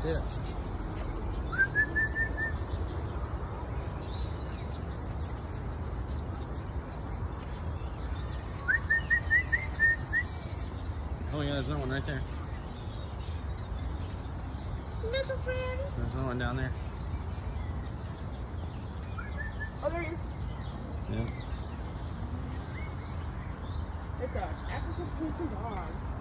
there. Oh yeah, there's another one right there. Little friend. There's another one down there. Oh, there it is. Yeah. It's an African Pincher dog.